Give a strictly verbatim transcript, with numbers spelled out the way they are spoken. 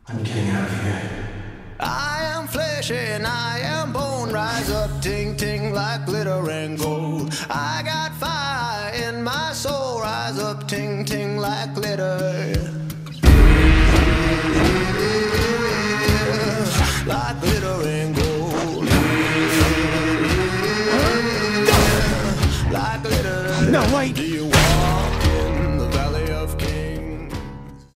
I'm getting out of here. I am flesh and I am bone. Rise up, ting ting like glitter and gold. I got fire in my soul. Rise up, ting ting like glitter. Like glitter and gold. Like glitter. No, wait!